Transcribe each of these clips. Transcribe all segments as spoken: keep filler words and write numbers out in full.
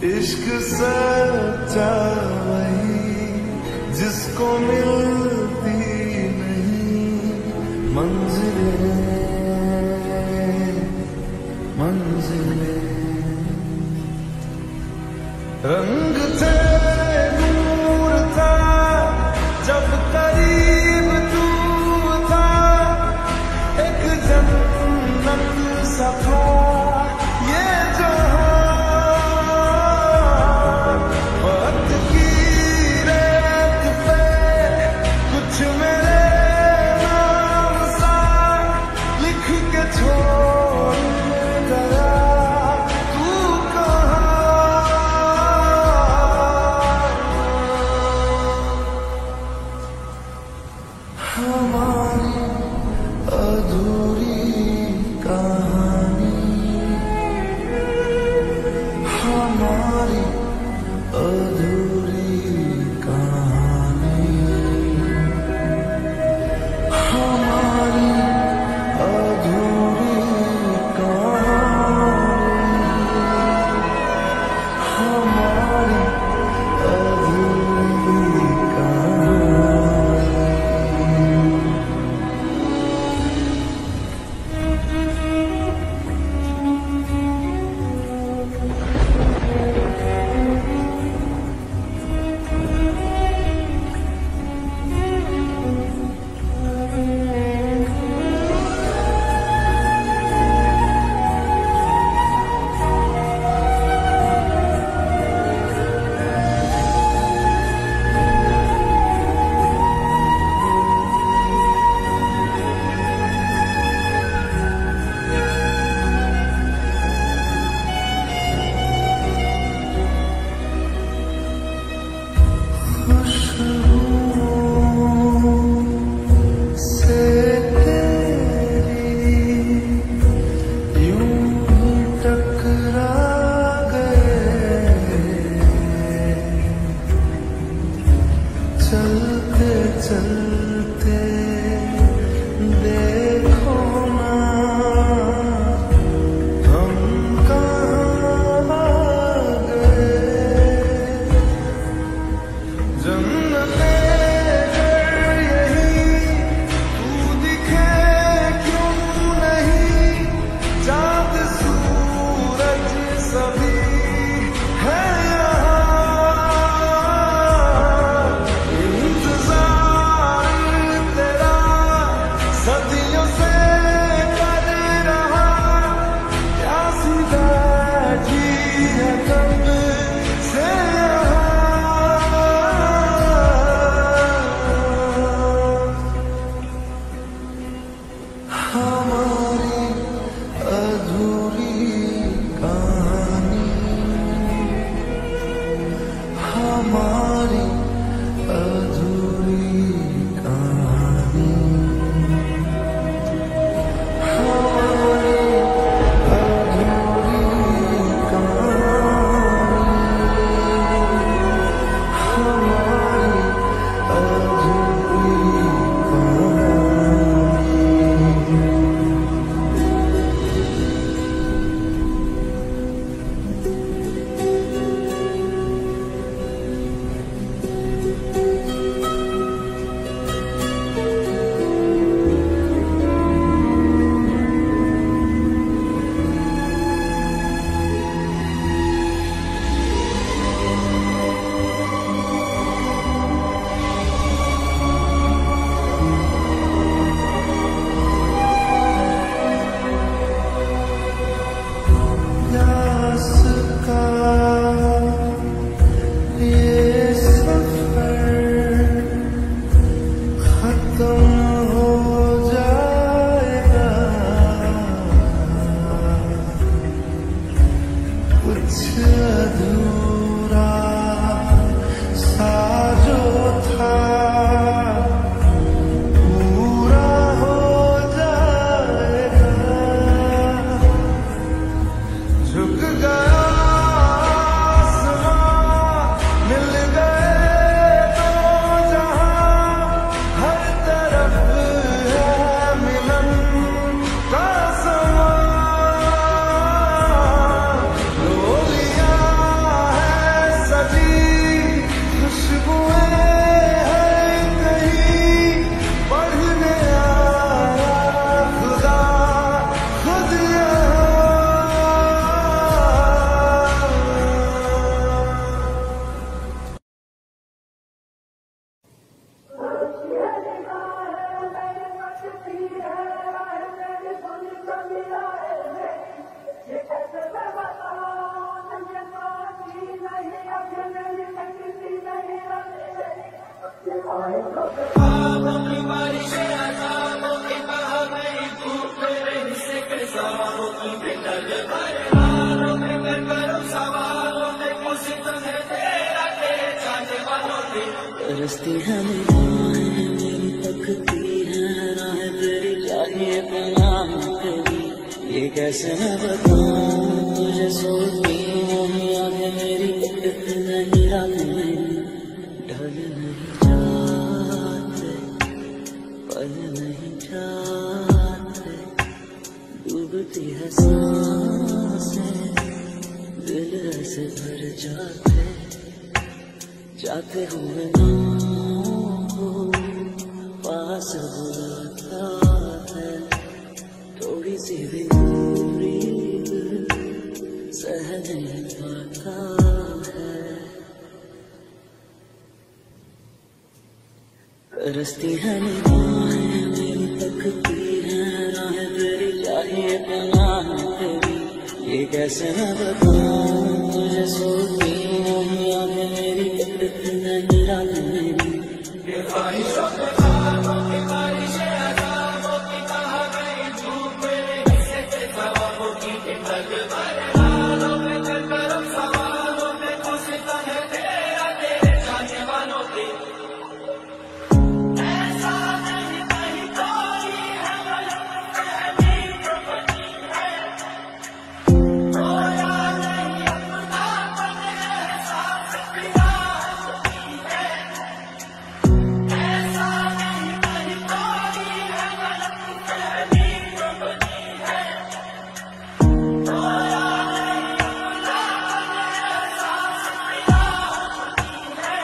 इश्क सच्चा वही जिसको मिलती नहीं मंजिलें मंजिलें। रंग थे नूर था जब करीब तू था, एक जन्नत सा था ये जहां। वक्त की रेत पे कुछ मेरे नाम सा लिख के छोड़ गया तू कहाँ। हमारी अधूरी कहानी, हमारी अधूरी कहानी, हमारी अधूरी कहानी, हमारी अधूरी चलते चलते देखो ना हम कहाँ आ गए। जन्नते घर यही तू दिखे क्यों नहीं, चाँद सूरज सभी है सदियों से कर रहा प्यासी बैठी है कब से हमारी अधूरी कहानी, हमारी अधूरी कहानी, अधूरा सा जो था पूरा हो जाएगा। झुक गया आसमां, मिल गए दो जहां, हर तरफ है मिलन का समा। लो लिया रस्ती है मेरी तकती है राह तेरी चाहिए बिना तेरी ये कैसे मैं बताऊं तुझे सोचती हूँ आगे मेरी इतना ही रात मेरी ढल नहीं जाते पल नहीं जाते डूबती है सांसें दिल ऐसे भर जाते जाते हुए को पास बुलाता है थोड़ी सी भी दूरी सह नहीं पाता है रस्ती है निगाहें मेरी तकती है राह तेरी चाहिए बिना तेरी ये कैसे मैं बताऊं तुझे सोचती हूँ आगे मेरी इतना ही रात मेरी ये ख्वाहिशों के ख्वाबों की बारिशें अज़ाबों की कहा गई धूप मेरे हिस्से के ख्वाबों की टिकट भरे हालों में कर करम सवालों में खुशता है तेरा तेरे जाने वालों की ऐसा नहीं कहीं कोई है गलतफहमी जो बनी है खोया नहीं अपनापन एहसास पिया होती है ऐसा नहीं कहीं कोई है गलतफहमी जो बनी है खोया नहीं अपनापन एहसास पिया होती है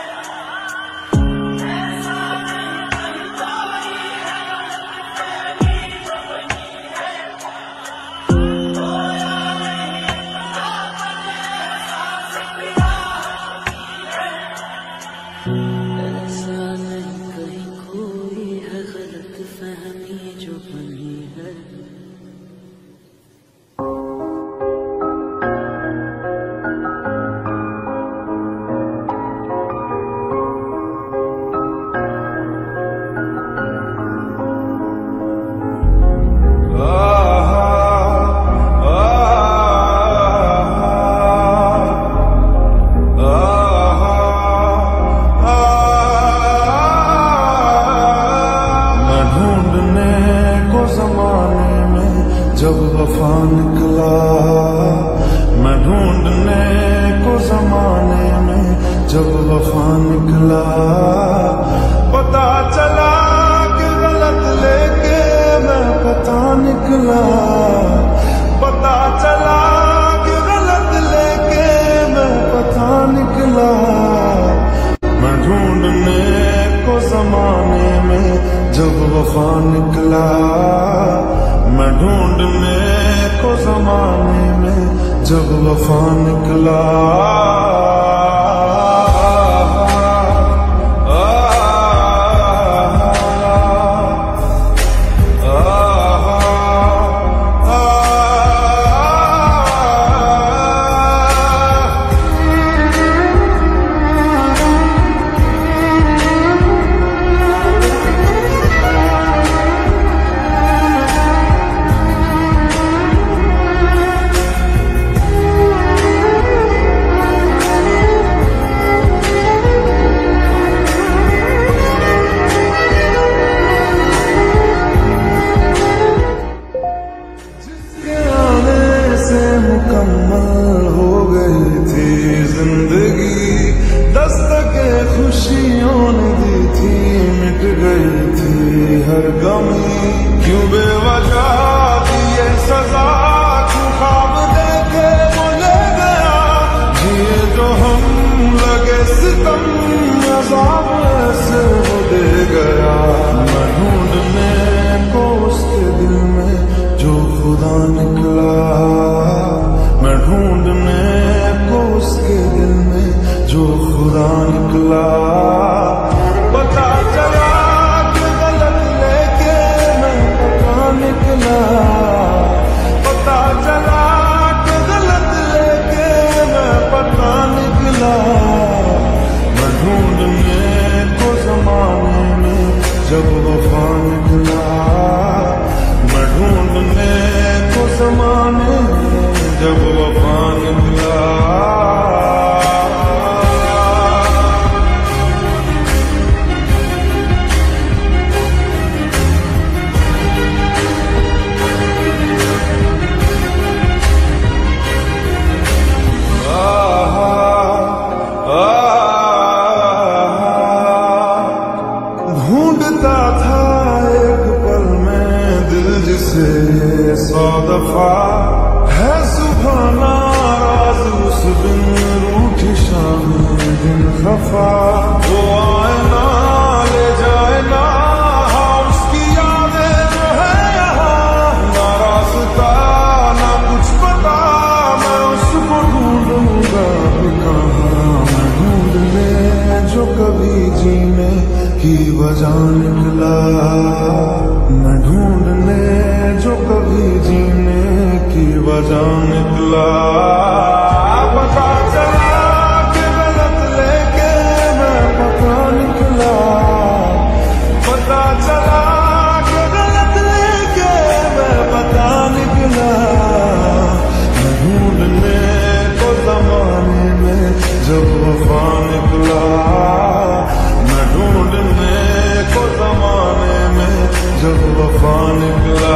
ऐसा नहीं कहीं कोई है गलतफहमी जो बनी है खोया नहीं अपनापन एहसास पिया ऐसा नहीं कहीं कोई है गलतफहमी जो बनी है मैं ढूंढने को जमाने में जब वफा निकला मैं ढूंढने को जमाने में जब वफा निकला पता चला कि गलत लेके मैं पता निकला पता चला कि गलत लेके मैं पता निकला मैं ढूंढने को जमाने में जब वफा निकला मैं ढूंढने को जमाने में जब वफा निकला मुकम्मल हो गई थी जिंदगी दस्तके खुशियों ने दी थी मिट गई थी हर गमी क्यों बेवजह दिए सजा क्यों ख्वाब देखे वो ले गया जिए जो हम लगे सितम अज़ाब ऐसे वो दे गया मैं ढूंढने को उसके दिल में जो खुदा निकला मैं ढूंढने को उसके दिल में जो खुदा निकला पता चला कि गलत लेके मैं पता निकला पता चला कि गलत लेके मैं पता निकला मैं ढूंढने को जमाने जब वफा निकला। ढूंढता था एक पल में दिल जिसे सौ दफा, है सुबह नाराज उस दिन रूठी शाम दिन खफा। वो आए ना ले जाए ना उसकी यादें जो है यहाँ, ना रास्ता ना कुछ पता, मैं उसको ढूंढूंगा कहाँ। मैं ढूंढने जो कभी जीने की वजह निकला, मैं ढूंढने जो कभी जीने की वजह निकला। पता चला कि गलत लेके मैं पता निकला, पता चला कि गलत लेके मैं पता निकला। मैं ढूंढने को जमाने में जब वफा निकला, मैं ढूंढने को जमाने में जब वफा निकला।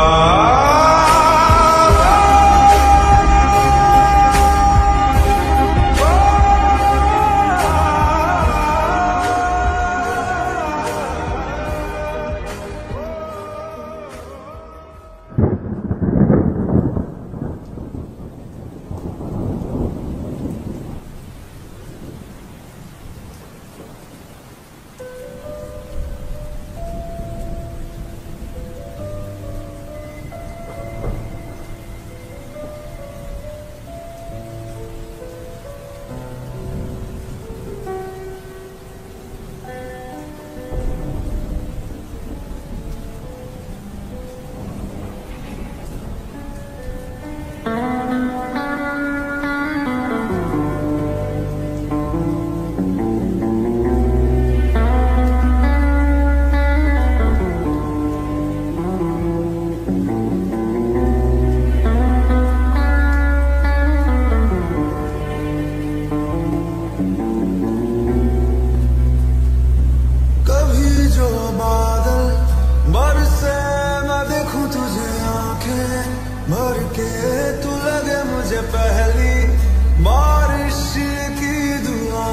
भर के तू लगे मुझे पहली बारिश की दुआ।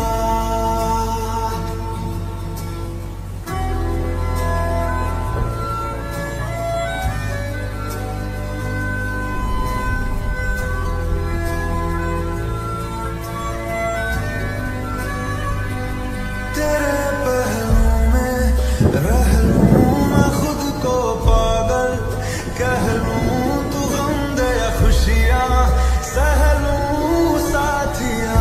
तेरे पहलू में रह लूं मैं खुद को पागल, कह लूं खुशियाँ सहलूं साथिया।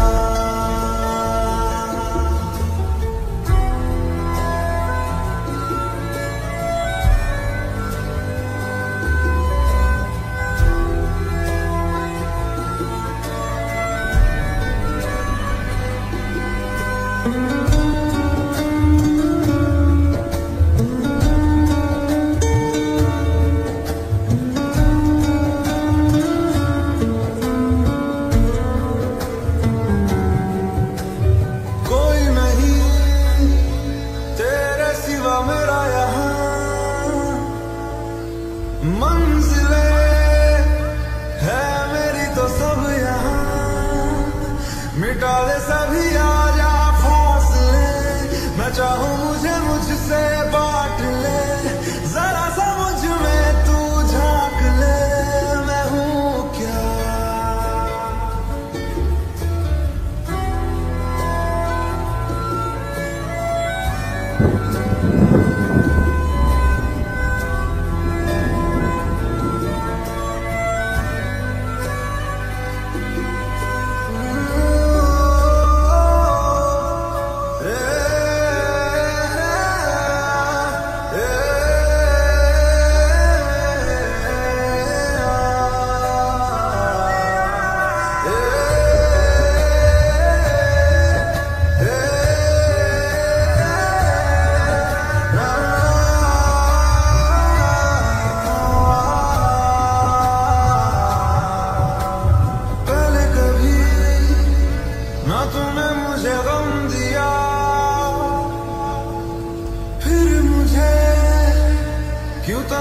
मंजिलें है मेरी तो सब यहाँ, मिटा दे सभी आजा फासले, मैं चाहूँ मुझे मुझसे बांट ले, जरा सा मुझ में तू झांक ले, मैं हूँ क्या।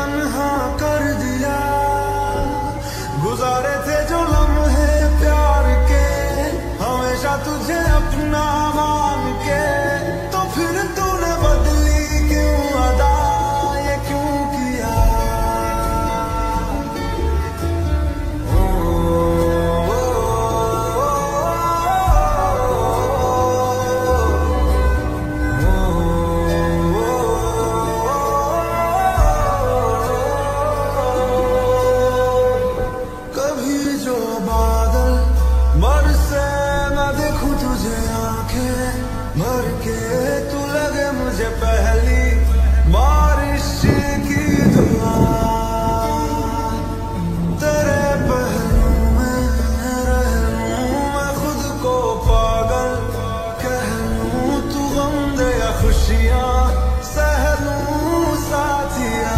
तन्हा कर दिया। गुजारे थे जो लम्हे प्यार के, हमेशा तुझे अपना मान के, तो फिर तूने बदली क्यों अदा, ये क्यों किया? ओ, ओ, कभी जो बादल बरसे न देखूं तुझे आंखें भर के, तू लगे मुझे पहली बारिश की दुआ। तेरे पहलू में रह लूं मैं खुद को पागल कह लूं, तू गम दे या खुशियां सह लूं साथिया।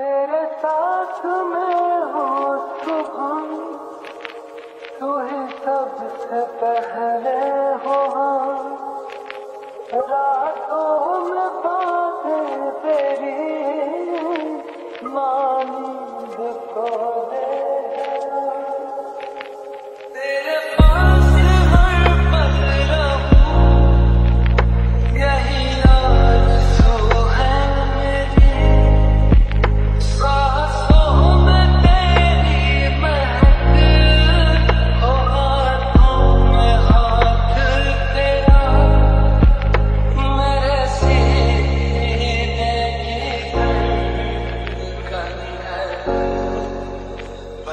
तेरे साथ में हूँ सुबह, तू ही सबसे पहले हो, रातों में बातें तेरी मानींद को दे, तेरे पास हर पल रहूं, यही आरज़ू है मेरी, सांसों में तेरी महक हो, हाथों में हाथ तेरा, मेरे सीने की धड़कन है,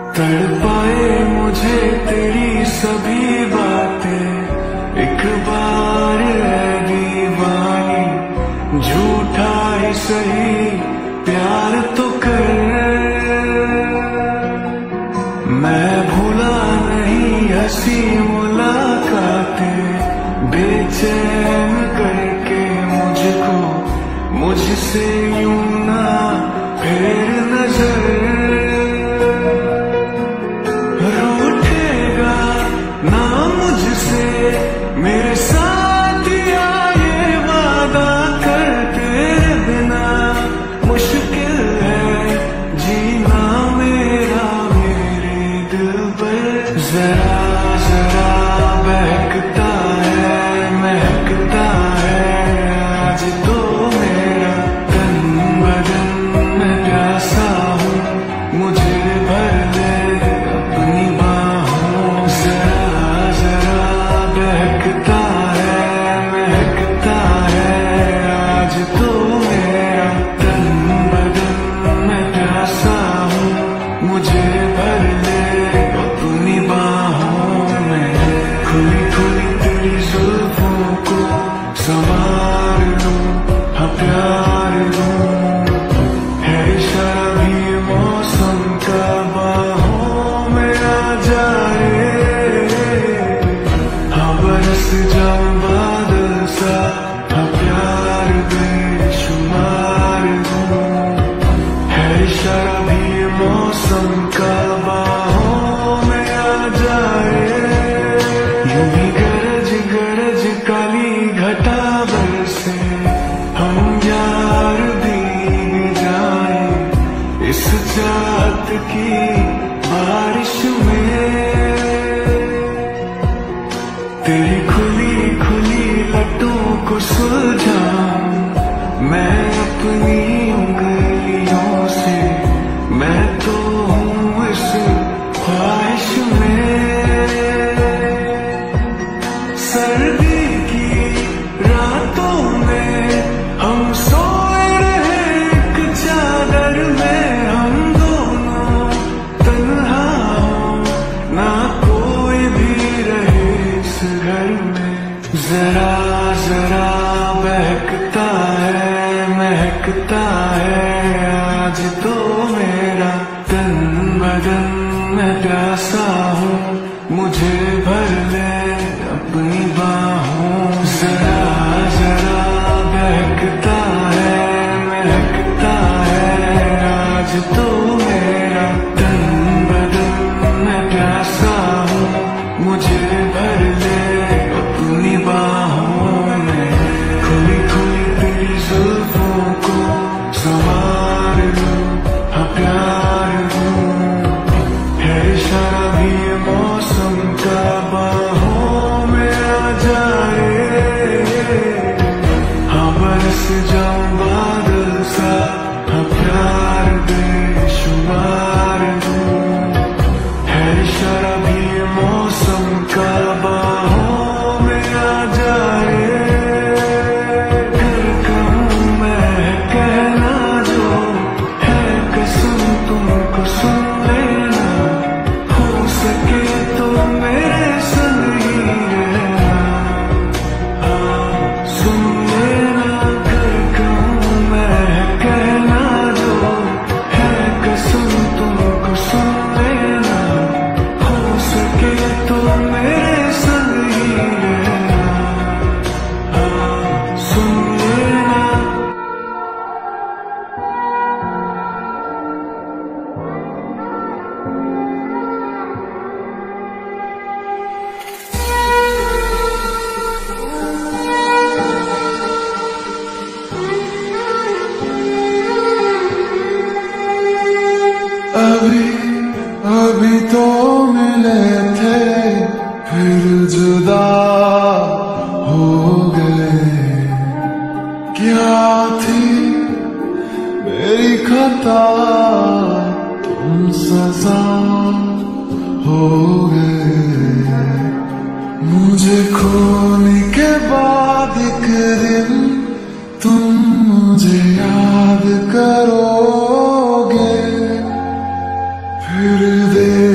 तड़पाए मुझे तेरी सभी बातें, एक बार है दीवानी, झूठा ही सही प्यार तो कर। मैं भूला नहीं हंसी मुलाकातें, बेचैन करके मुझको मुझसे यूं ना फेर नजर। रूठेगा ना मुझसे मेरे साथ या ये वादा कर, तेरे बिना मुश्किल है जीना मेरा मेरे दिल पर। जरा जरा बहकता है महकता है आज तो मेरा तन बदन, मैं प्यासा हूँ मुझे भर ले अपनी बाहों। जरा जरा बहकता है महकता है आज तो मेरा तन बदन, मैं प्यासा हूँ मुझे भर ले अपनी बाहों में। खुली खुली तेरी जुल्फों को संवार लूं, हाँ प्यार दूं, है शराबी मौसम का बाहों में आ जाए। हाँ बरस जाऊं बादल सा, हाँ प्यार बेशुमार दूं, है शराबी मौसम का बाहों में आ जाए। यूं ही गरज गरज काली घटा बरसे, हम यार भीग जाए इस चाहत की बारिश में। तेरी खुली खुली लटों को सुलझाऊं मैं अपनी उंगलियों से, मैं तो हूँ इस ख्वाहिश में। सर्दी की रातों में हम सोए रहे एक चादर में, हम दोनों तन्हा हो ना कोई भी रहे इस घर में। जरा जरा बहकता है महकता है आज तो मेरा तन बदन, मैं प्यासा हूँ मुझे भर ले अपनी बाहों। जरा जरा बहकता है महकता है आज तो मेरा तन बदन, मैं प्यासा हूँ मुझे भर ले अपनी बाहों में। खुली खुली तेरी जुल्फों को संवार लूं, हाँ प्यार दूं, है शराबी मौसम का बाहों में आ जाए। हाँ बरस जाऊं बादल सा, हाँ प्यार बेशुमार दूं, है शराबी मौसम का बाहों में आ जाए। कर कहूँ मैं कहना जो है कसम तुमको सुन लेना, हो सके तो मेरे संग ही रहना। हाँ सुन लेना, कर कहूँ मैं कहना जो है कसम तुमको सुन लेना, हो सके तो मेरे संग ही रहना। हाँ सुन लेना। अभी अभी तो मिले थे फिर जुदा हो गए, क्या थी मेरी खता तुम सजा हो गए। मुझे खोने के बाद एक दिन तुम मुझे याद करोगे, फिर दे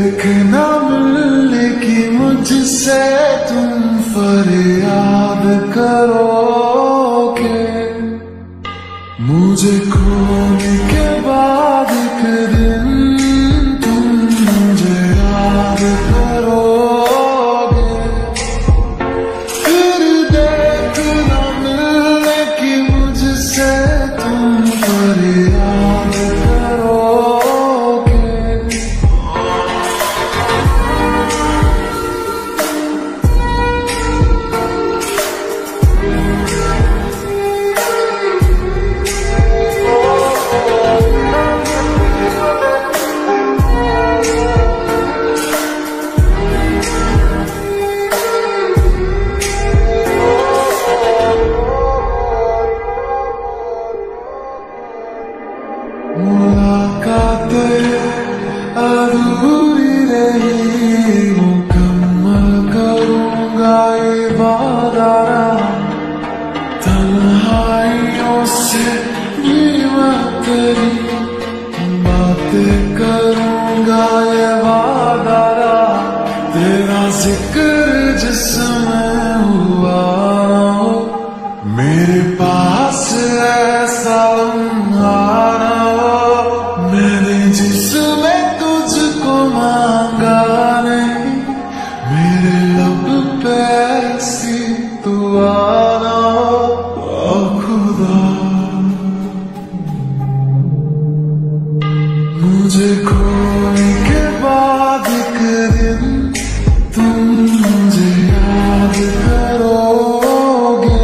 खोने के बाद एक दिन तुम मुझे याद करोगे,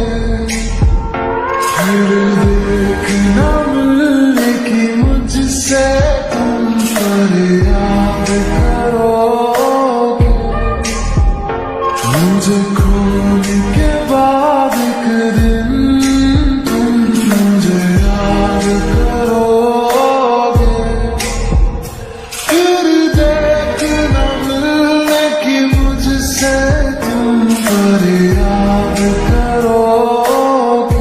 फिर देखना मिलने की मुझसे तुम पर याद करोगे। मुझे खोने के बाद एक दिन तुम मुझे याद करोगे, फिर देखना मिलने की मुझसे तुम पर याद करोगे।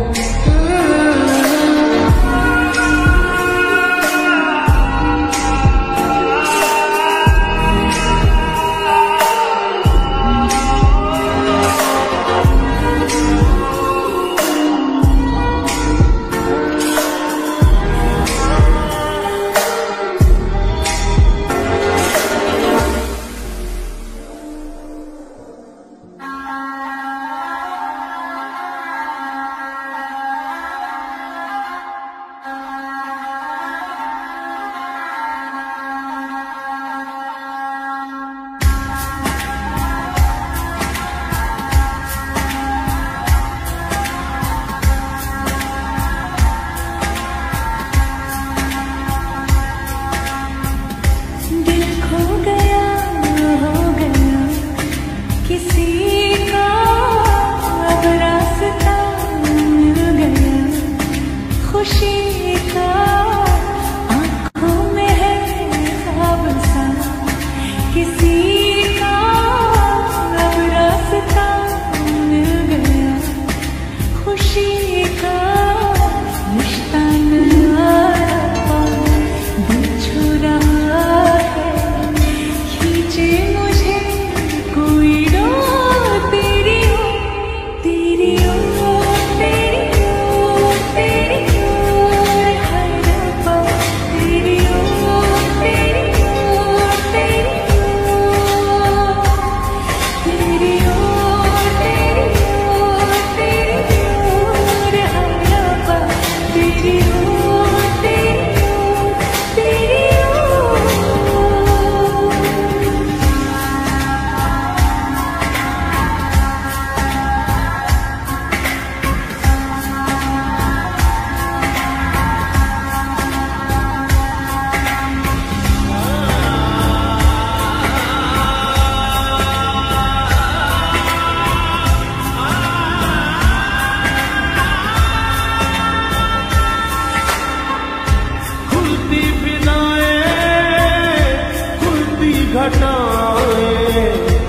घटाएं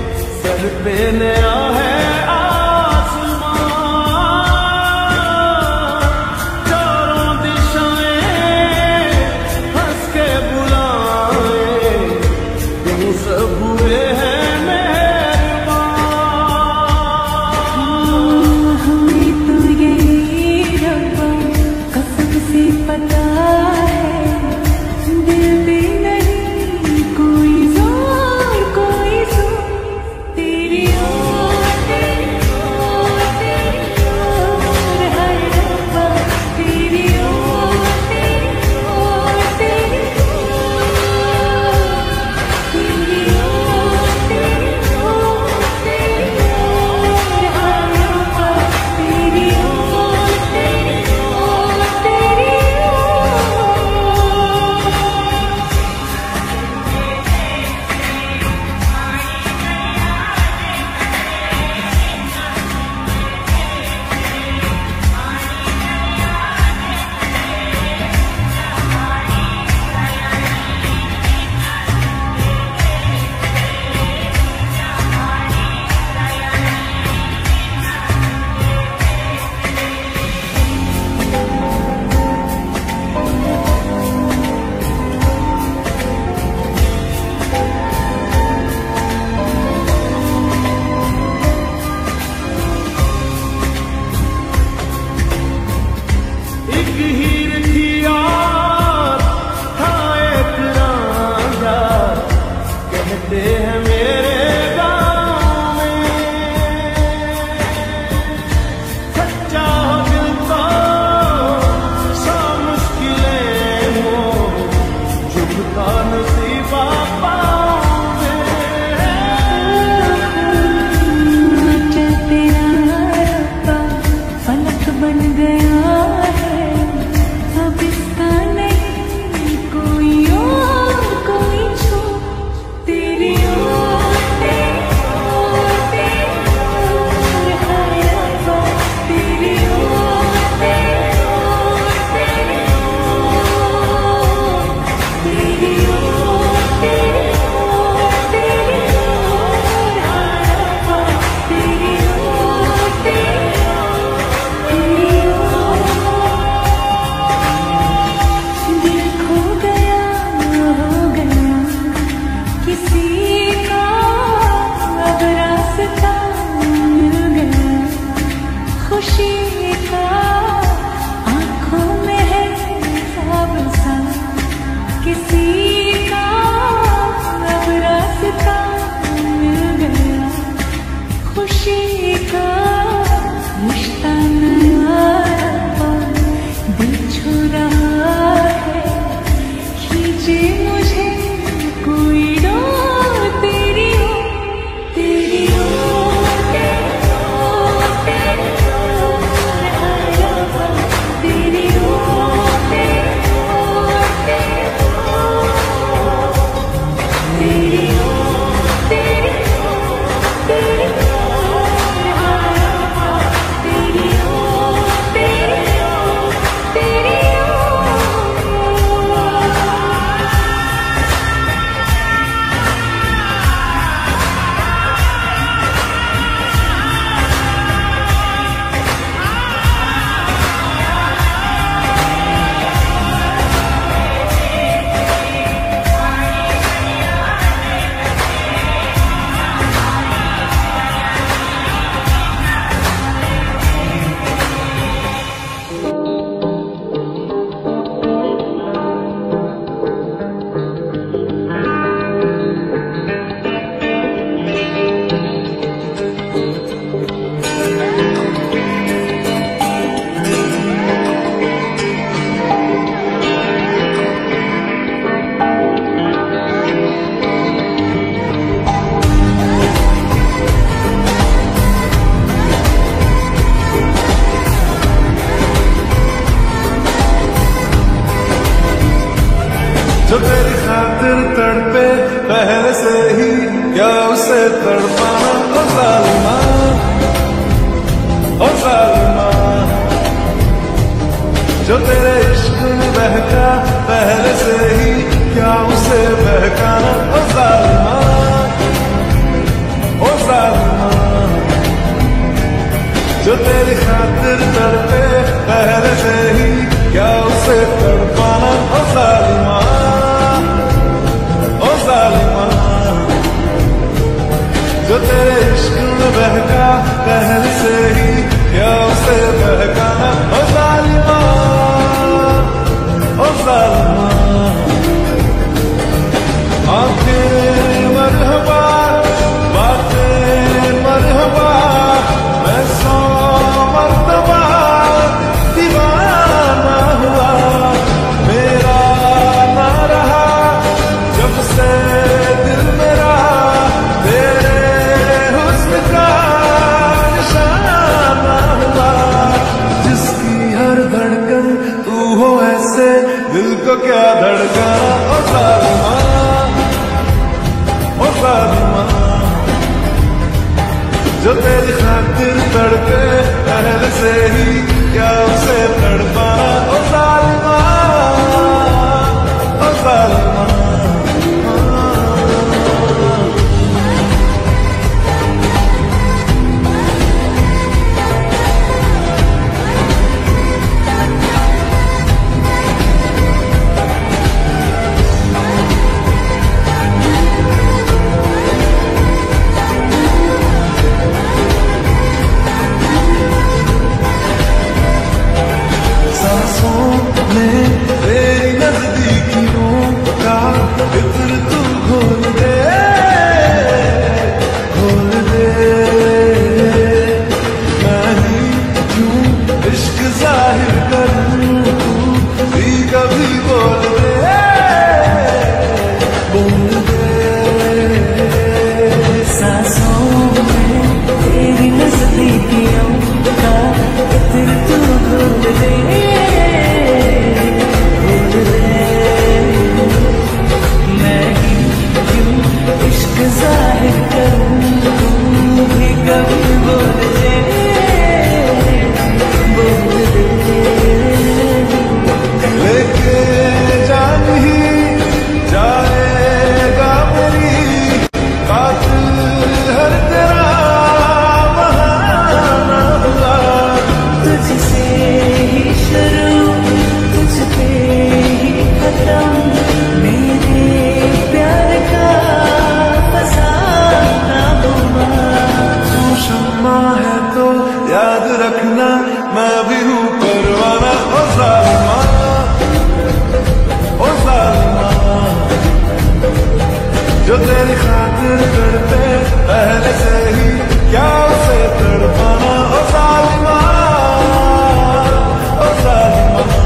सर पे नया है आसमां, चारों दिशाएं हंस के बुलाए, तुम सब हुए हैं मेहरबान। हमें तो यही रब्बा कसम से पता तेरी से ही क्या उसे तड़पाना। ओ जालिमा, ओ जालिमा, जो तेरे इश्क में बहका पहले से ही क्या उसे बहकाना। ओ जालिमा, ओ जालिमा, जो तेरी खातिर तड़पे पहले से ही क्या उसे तड़पाना। ओ जालिमा, ओ जालिमा, जो तेरे इश्क में बहका पहले से ही क्या उसे बहकाना। ओ जालिमा, ओ जालिमा, आंखें मरहबा बातें मरहबा, मैं सौ मर्तबा दीवाना हुआ, मेरा ना रहा जब से दिल मेरा तेरे हुस्न का निशाना हुआ। जिसकी हर धड़कन तू हो ऐसे दिल को क्या धड़काना। ओ जालिमा, ओ जालिमा, जो तेरी खातिर तड़पे पहले से ही क्या उसे तड़पाना। ओ जालिमा, ओ जालिमा, जो तेरी खातिर तड़पे पहले से ही क्या उसे तड़पाना। ओ जालिमा, ओ जालिमा,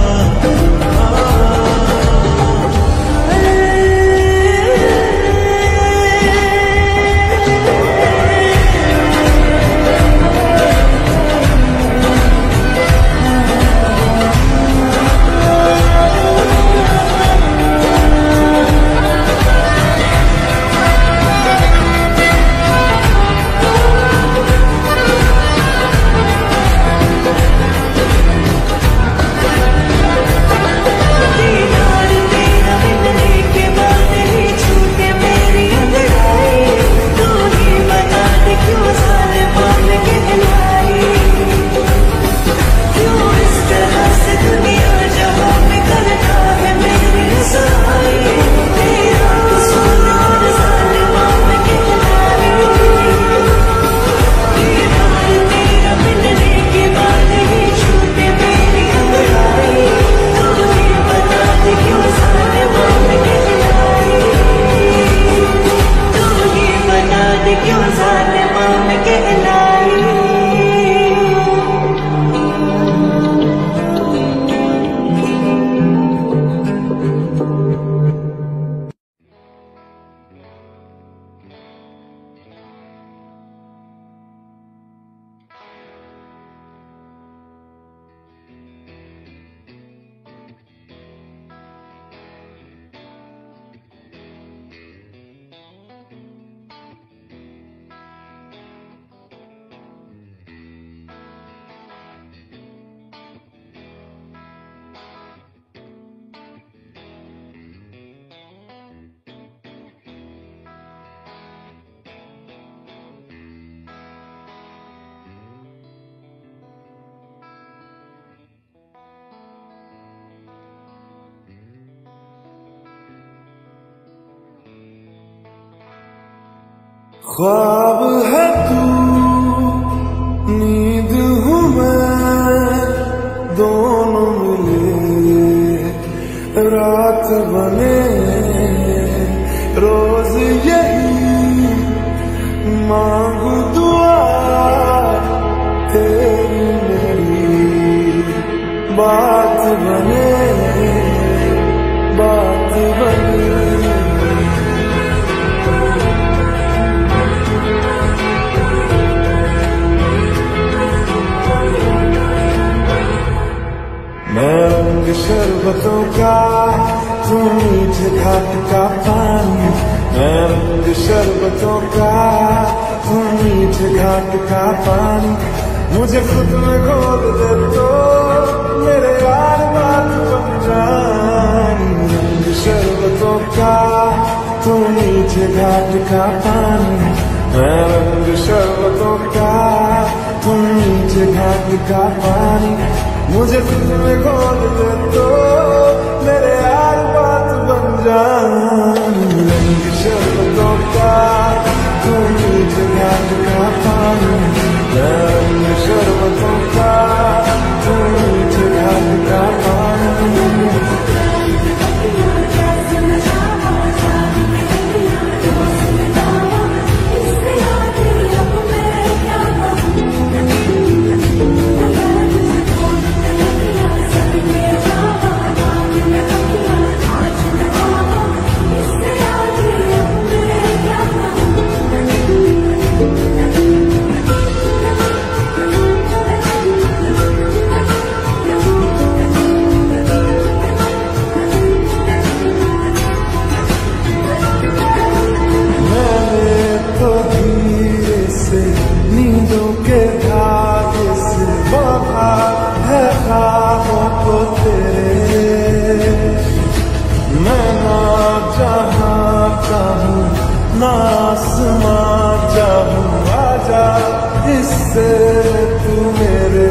ख्वाब है तू, नींद हूँ मैं, दोनों मिले रात बने, रोज यही मांगू दुआ तेरी मेरी, बात बने बात बने। मैं रंग शरबतों का, तू मीठे घाट का पानी, मैं रंग शरबतों का, तू मीठे घाट का पानी, मुझे खुद में घोल दे तो मेरे यार बात बन जानी। रंग शरबतों का, तू मीठे घाट का पानी, मैं रंग शरबतों का, तू मीठे घाट का पानी, मुझे खुद में घोल दे तो मेरे यार बात बन जानी। रंग शरबतों का, तू मीठे घाट का पानी, रंग शरबतों का, तू मीठे घाट का पानी। नींदों के धागे से बांधा है ख्वाबों को तेरे, मैं ना जहाँ चाहूँ ना आसमां चाहूँ, आजा इससे तू मेरे।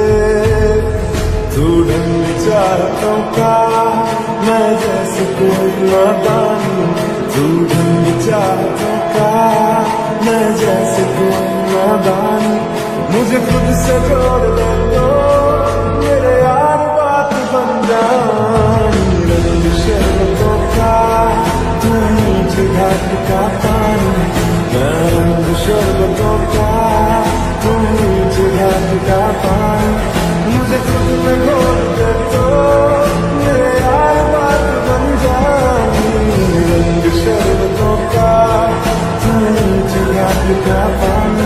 तू ढंग चाहतों का, मैं जैसे कोई नादानी, तू ढंग चाहतों का, मैं जैसे कोई नादानी, मुझे खुद से जोड़ दे तो मेरे यार बात बन जानी। रंग शरबतों का, तू मीठे घाट का पानी, मैं रंग शरबतों का, तू मीठे घाट का पानी, मुझे खुद में घोल दे तो मेरे यार बात बन जानी। रंग शरबतों का, तू मीठे घाट का पानी।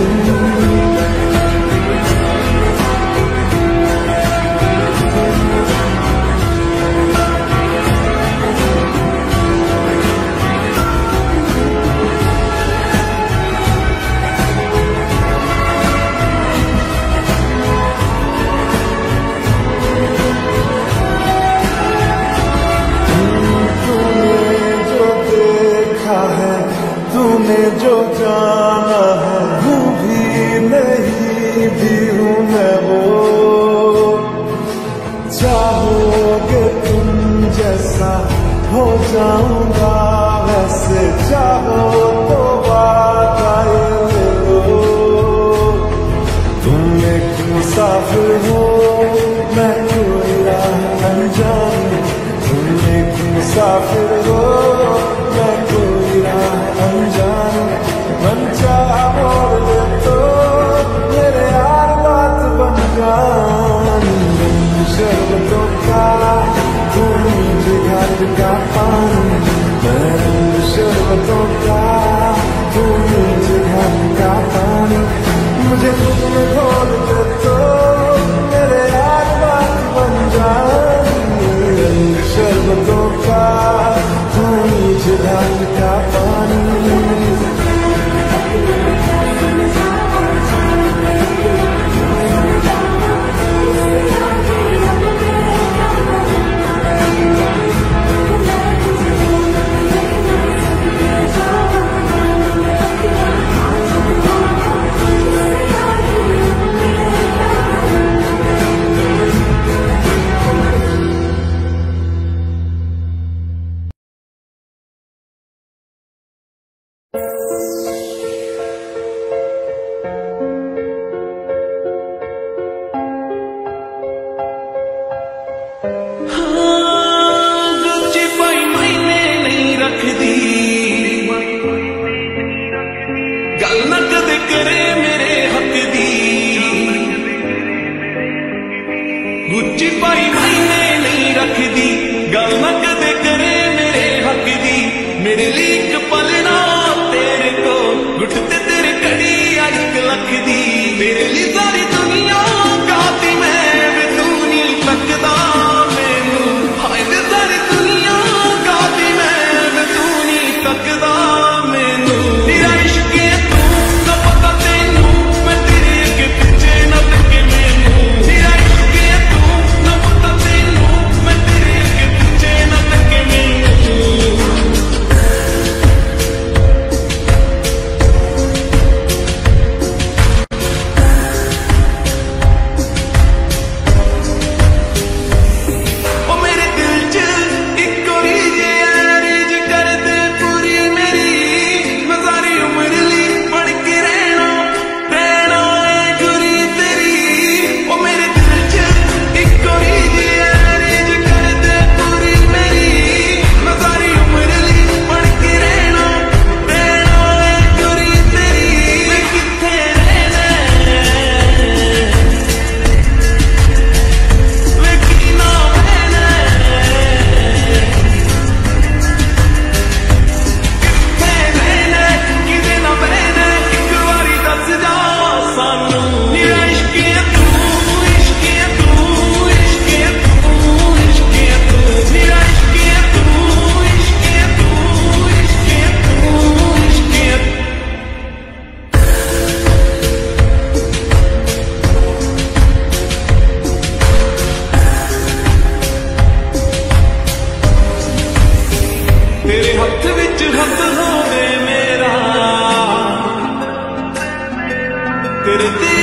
तूने जो जाना है हूँ भी नहीं भी हूँ मैं वो, चाहोगे तुम जैसा हो जाऊंगा वैसे, चाहो तो बात आए लो। तुम एक मुसाफिर हो, मैं कोई राह अनजानी, तुम एक मुसाफिर हो, मैं कोई राह अनजानी, मन चाहा मोड़ दे तो मेरे यार बात बन जानी। रंग शरबतों का, तू मीठे घाट का पानी, मैं रंग शरबतों का, तू मीठे घाट का पानी, मुझे खुद में घोल दे तो मेरे यार बात बन जानी। रंग शरबतों का, तू मीठे घाट का पानी। ਲਈ ਇੱਕ ਪਲ ਨਾ ਤੇਰੇ ਕੋਲ ਗੁੱਟ ਤੇ ਤੇਰੇ ਘੜੀ ਆ ਇੱਕ ਲੱਖ ਦੀ ਤੇਰੇ ਲਈ ਸਾਰੀ ਦੁਨੀਆ ਕਾਤੀ ਮੈਂ ਵੇ ਤੂੰ ਨਹੀਂ ਤੱਕਦਾ ਮੈਨੂੰ ਹਾਏ ਵੇ ਸਾਰੀ ਦੁਨੀਆ ਕਾਤੀ ਮੈਂ ਵੇ ਤੂੰ ਨਹੀਂ ਤੱਕਦਾ ਮੈਨੂੰ ਤੇਰਾ ਇਸ਼ਕ ਹੈ ਤੂੰ ਨਾ ਪਤਾ ਤੈਨੂੰ ਮੈਂ ਤੇਰੇ ਅੱਗੇ ਪਿੱਛੇ ਨਾ ਤੱਕੇ ਮੈਨੂੰ ਤੇਰਾ ਇਸ਼ਕ ਹੈ ਤੂੰ ਨਾ ਪਤਾ ਤੈਨੂੰ ਮੈਂ ਤੇਰੇ ਅੱਗੇ ਪਿੱਛੇ ਨਾ ਤੱਕੇ ਮੈਨੂੰ तेरे हथ विच हथ होवे मेरा तेरे